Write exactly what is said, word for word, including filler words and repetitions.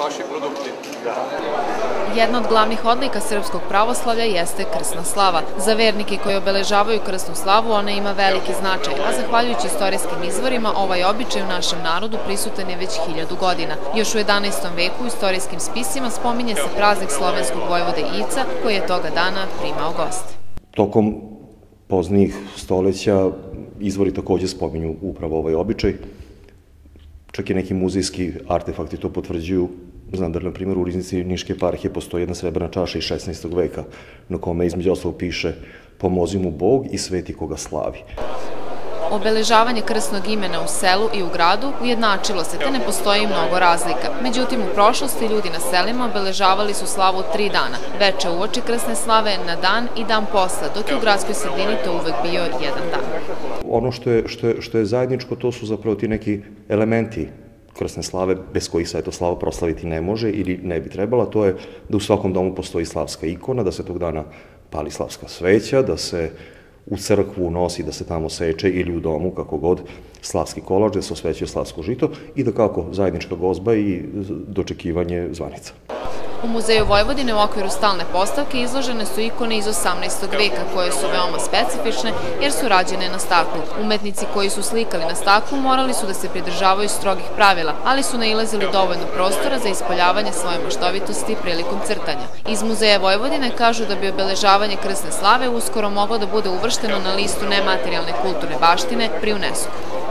vaši produkti. Jedna od glavnih odlika srpskog pravoslavlja jeste krsna slava. Za vernike koji obeležavaju krsnu slavu ona ima veliki značaj, a zahvaljujući istorijskim izvorima ovaj običaj u našem narodu prisutan je već hiljadu godina. Još u jedanaestom veku u istorijskim spisima spominje se praznik slovenskog vojvode Ica koji je toga dana primao goste. Tokom poznijih stoleća izvori takođe spominju upravo ovaj običaj. Čak i neki muzejski artefakti to potvrđuju. Znam da, na primjer, u riznici Niške eparhije postoji jedna srebrna čaša iz šesnaestog veka, na kome između ostalog piše "Pomozi mu Bog i sveti koga slavi". Obeležavanje krsnog imena u selu i u gradu ujednačilo se, te ne postoji mnogo razlika. Međutim, u prošlosti ljudi na selima obeležavali su slavu tri dana, veče uoči krsne slave, na dan i dan posle, dok je u gradskoj sredini to uvek bio jedan dan. Ono što je, što je, što je zajedničko, to su zapravo ti neki elementi krsne slave, bez kojih se eto slava proslaviti ne može ili ne bi trebala. To je da u svakom domu postoji slavska ikona, da se tog dana pali slavska sveća, da se u crkvu nosi, da se tamo seče, ili u domu, kako god, slavski kolač, da se osvećuje slavsko žito i da kako zajednička gozba i dočekivanje zvanica. U Muzeju Vojvodine u okviru stalne postavke izložene su ikone iz osamnaestog veka koje su veoma specifične jer su rađene na staklu. Umetnici koji su slikali na staklu morali su da se pridržavaju strogih pravila, ali su nailazili dovoljno prostora za ispoljavanje svoje maštovitosti prilikom crtanja. Iz Muzeja Vojvodine kažu da bi obeležavanje krsne slave uskoro moglo da bude uvršteno na listu nematerijalne kulturne baštine pri UNESCO.